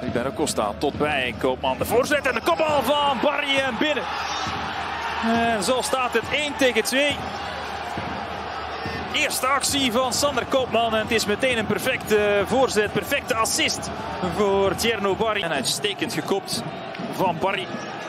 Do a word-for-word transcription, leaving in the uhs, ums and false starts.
Libero Costa tot bij Koopman. De voorzet en de kopbal van Barry en binnen. En zo staat het één tegen twee. Eerste actie van Sander Koopman en het is meteen een perfecte voorzet, perfecte assist voor Tierno Barry. En uitstekend gekopt van Barry.